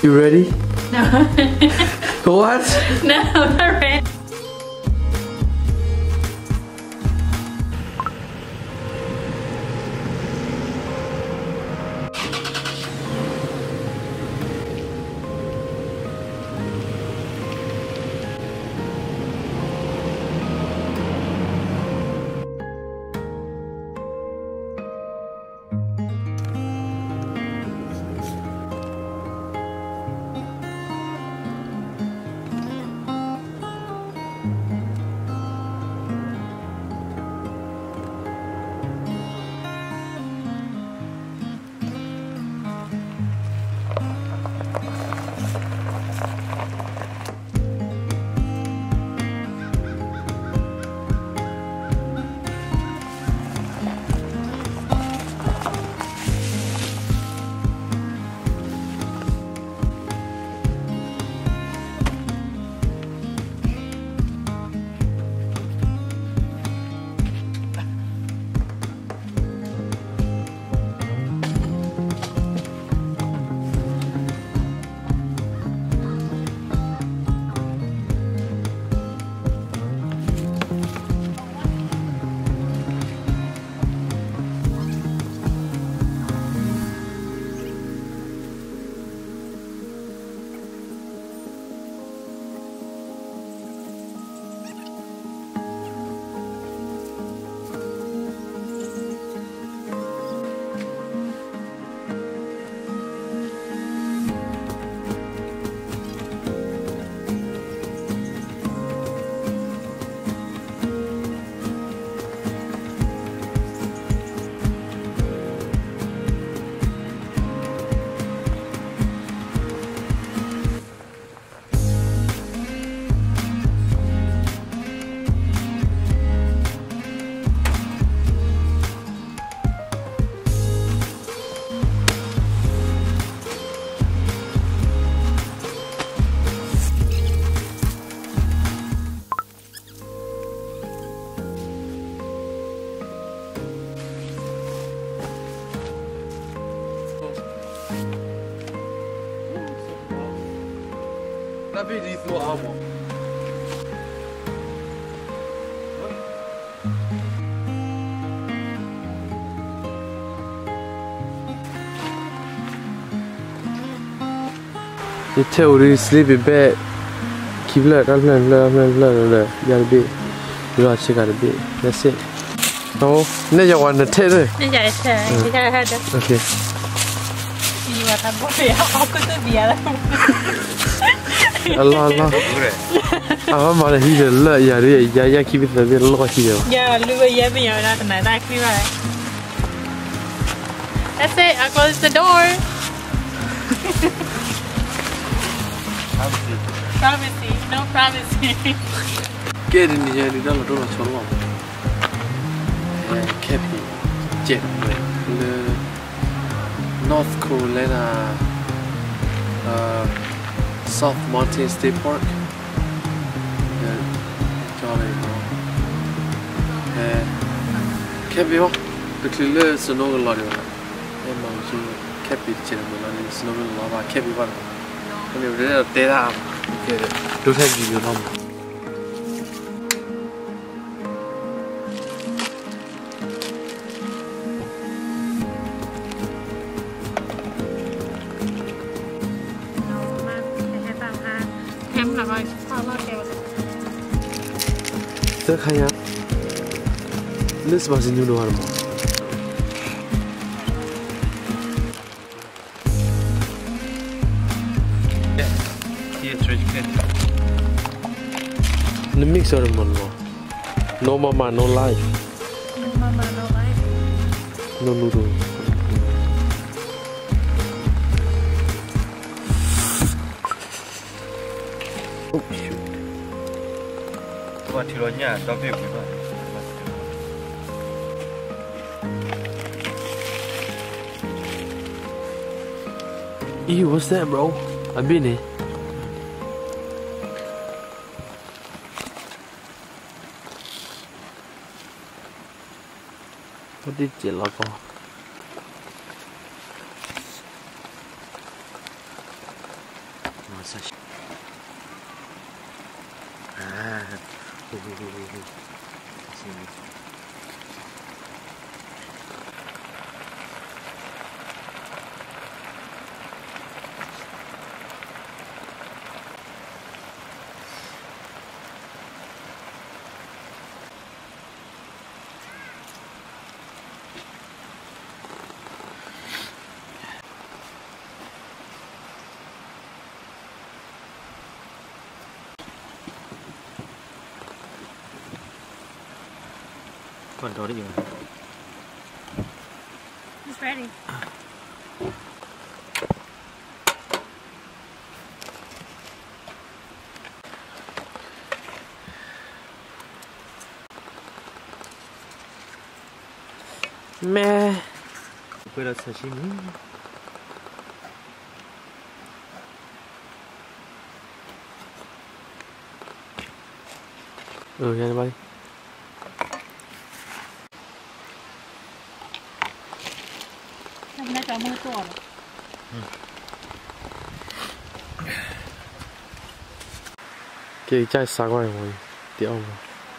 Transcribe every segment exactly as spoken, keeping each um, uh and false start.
You ready? No. What? No, I'm not ready. That bit is no armor. You tell you sleep in bed. Keep let, let, let, let, let, let, let, bit. You are check out a bit. That's it. No, now you want to tell it. Okay. You are not going to be able Allah Allah. I'm not going to let you yeah, yeah, keep it a bit low here. Yeah, look at you, you're not going to like me, right? That's it, I'll close the door. Privacy, no privacy. Get in here, you don't know what's wrong. Cappy, Jet, the North Carolina, uh, South Mountain State Park. Jolly, uh, Cappy, the clear snow lorry. And I'm Cappy, General, snow lava, Cappy one. And you're there, don't have you number. Thế khai nhá, nước bao nhiêu nhiêu đồ hả? Nó mix rồi mà nó, no mama no life. No mama no life. No noodle. Oh shoot. What you nhà cho việc như vậy. Ew, what's that, bro? I've been here. What did you love on? 对对对对对，行。Control it. It's ready. Meh. Quella sashimi. Ừ, nhanh bay. Hôm nay có mưa to rồi. Cái chai xa qua rồi, tiểu mà.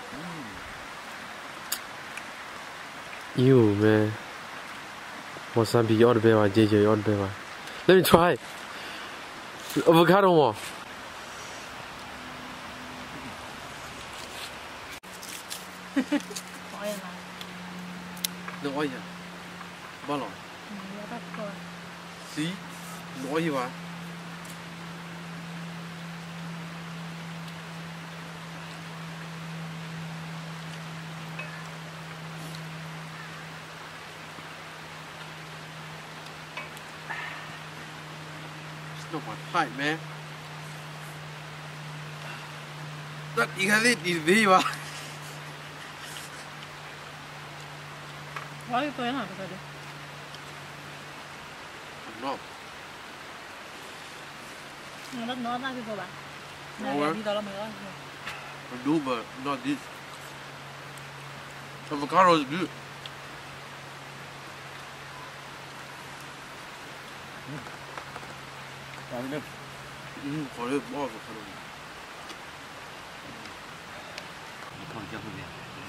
Ew, man. Wasabi all the way, J J all the way. Let me try. Avocado more. Oil mà. Đừng oil à? Bao lâu? Nhiều đất rồi. Sí, oil mà. It's not my type, man. That you have it is viva. Oil tôi nào rồi. No. Nó đất nó ra cái bạn. No, đi đó là mình ơi. I do, but not this. Avocado is good. Rồi đi. Ừ, có được bao avocado. Còn cho không biết.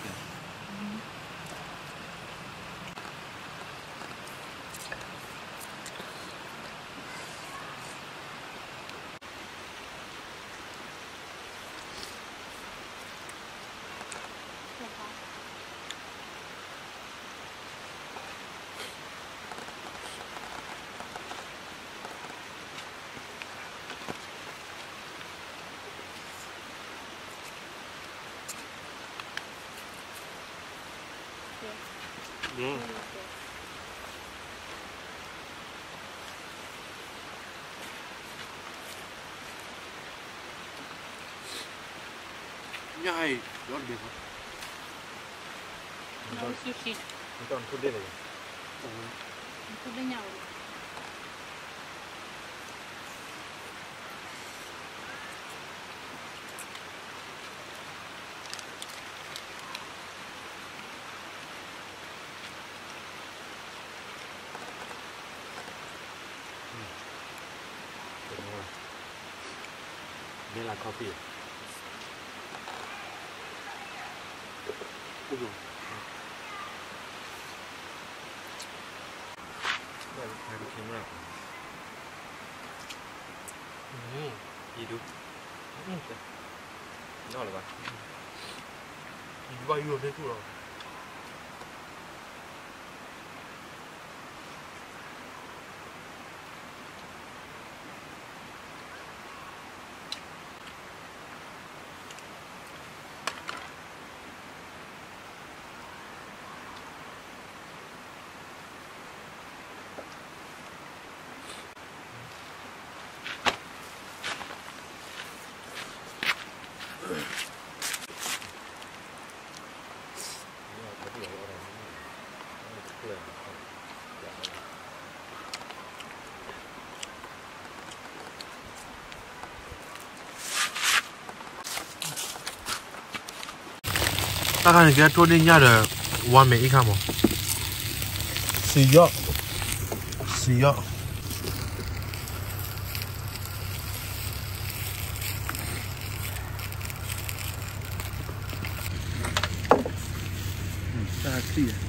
Yeah. Nhai, đó được không? Nấu sushi. Còn phút đi này. Phút đi nhau. Đây là coffee. Ôi dồi. Đây là hai cái kiếm nào. Ừ. Gì đúng. Đó là vậy. Bao nhiêu thế thôi.大概你给他做那样的完美一看吗？水药，水药。 啊，是的，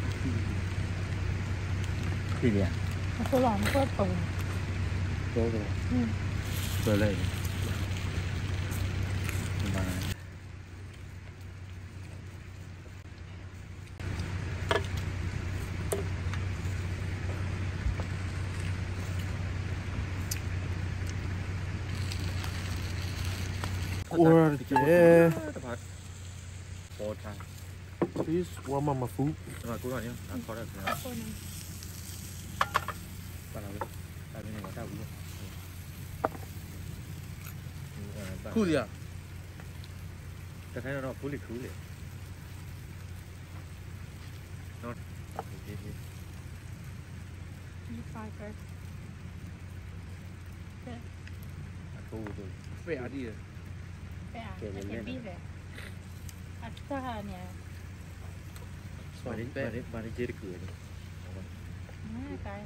是的， 我老不懂。 多少？ 嗯， 多累。明白。 我的， 包餐。 Please warm up my food. Mà cố gắng nhá, ăn khó được rồi. Bạn nào đi? Tại bên này có tao cũng được. Khu gì à? Ta thấy nó nó phú lịch khứ liền. Nó. Thu rồi. Vẽ đi rồi. Vẽ, cái biết rồi. À, sao nhỉ? Bà đến, bà đến, bà đến chế được cửa đi. À, cái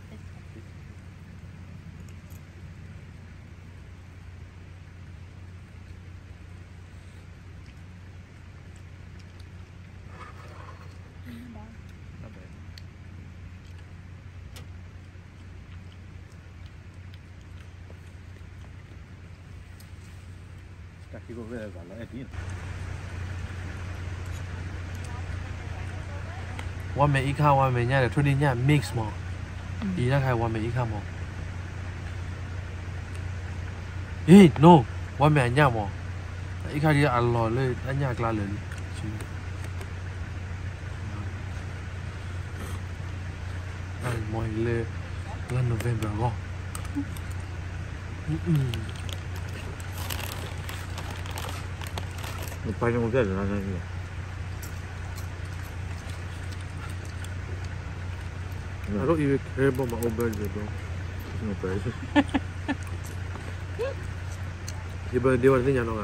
Các khi có về gọi là tí. One mình ít khao, one mình nha, để thôi đi nha, mix mà. Ý là khai one mình ít khao mà. Ê, no, one mình nha mà. Ít khao đi ăn lò lên, ăn nhà cả lên. Ăn mọi lên, lần November go. Một tay trong cái là gì? I don't even care about my own burger, bro. No burger. You better deal with it, you know.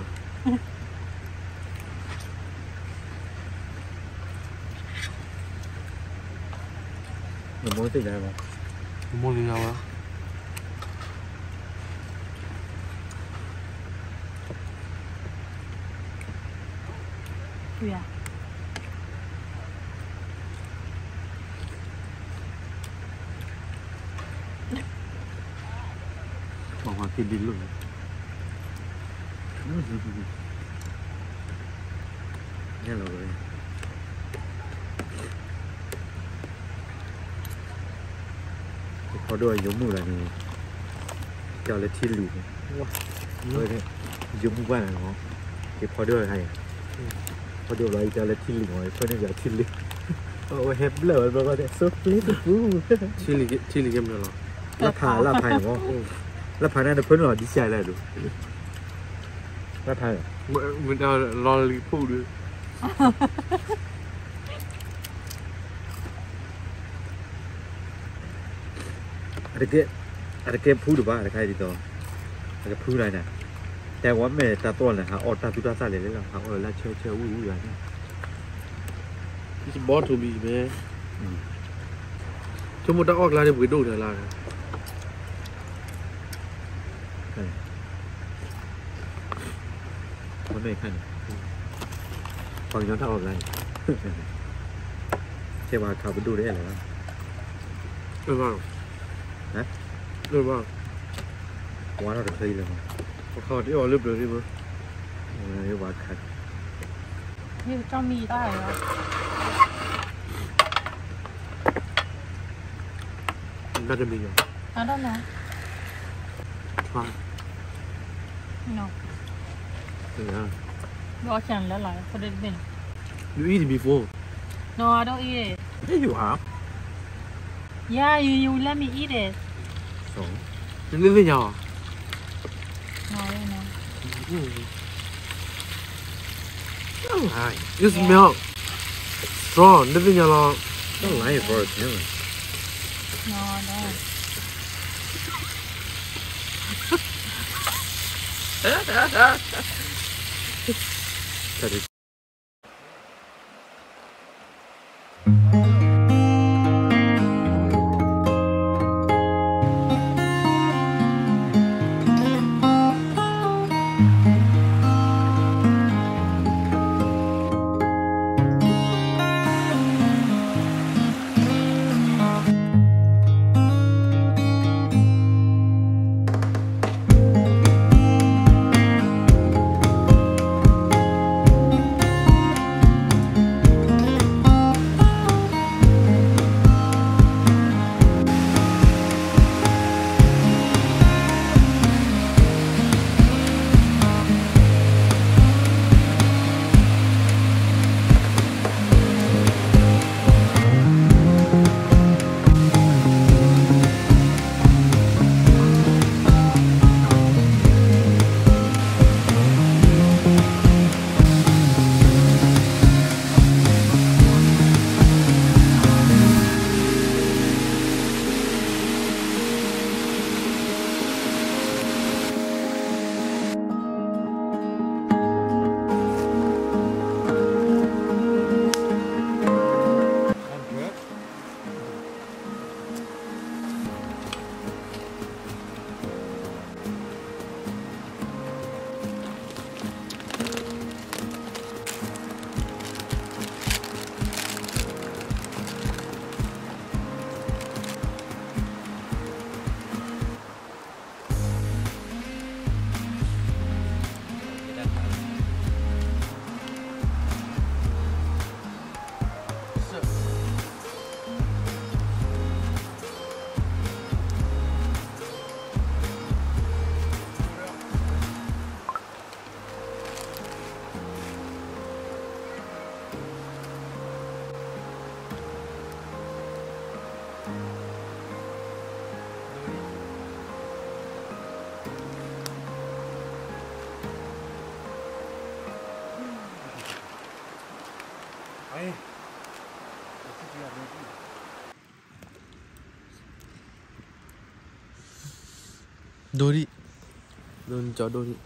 Nó muốn gì đây mà? Mua gì nào á? Yeah. Bỏ vào kia đi luôn. Nghe là rồi. Có đôi giống mù là này. Cho lên thiên lù. Rồi đấy. Giống mù qua là nó. Cái có đôi hay. Có đôi là cho lên thiên lù rồi. Có nên giờ thiên lù. Oh, have blood, but that's so beautiful. Chili, chili game rồi. รับผ่านรับผ่านหรอรับผ่านนั่นเพิ่นหรอดีใจเลยดูรับผ่านเหรอ Mình đang lo lý phụ được. อะไรเกะอะไรเกะพูดหรือว่าอะไรใครดีต่ออะไรพูดอะไรนะแต่ว่าแม่ตาต้นน่ะหาออดตาตุตาซาเลยเลยล่ะหาออดแล้วเชื่อเชื่ออู้อู้อย่างนี้ It's born to be, man. Chúng một đã org lại để buổi đồ để làm. มันไม่ขั้นฟังย้อนถ้าออกอะไรเชื่อว่าเขาไปดูได้อะไรวะ Được không? Hả? Được không? Quá nó được thi rồi mà Khó đi ở lớp được đi mà. Cái quả khạch như trong mì đó hả? Ra cho mình rồi. À đâu nè. Fine. No. Yeah. Đó chẳng lẽ lại for the bin. You eat it before. No, I don't eat it. Hey, you have Yeah, you you let me eat it. So Nó lên với nhau à? No, no. Don't lie. You smell strong. Lên với nhau là don't lie for it, you know. No, no. Thật đi. 哎， Dori, Dori cho Dori.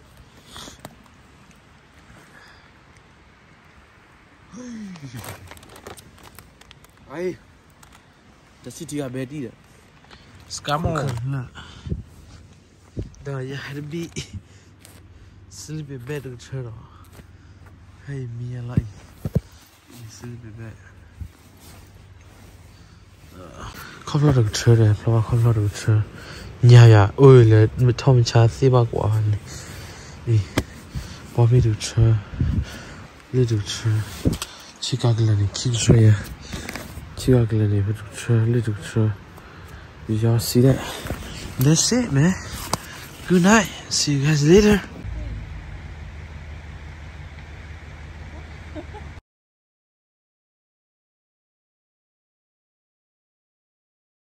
Ai, The city are ready. Scamo. Dah ya harbi. Sleepy bed to chero. Hey, me a lie. Sleepy bed. Không lo được chơi rồi, lo không lo được chơi. Nhà ya, ôi là mình thom cha xí ba quả này. Đi, bỏ đi được chơi, đi được chơi. Chỉ cả cái này kỹ rồi ya, chỉ cả cái này phải được chơi, đi được chơi. Bây giờ see that. That's it, man. Good night. See you guys later.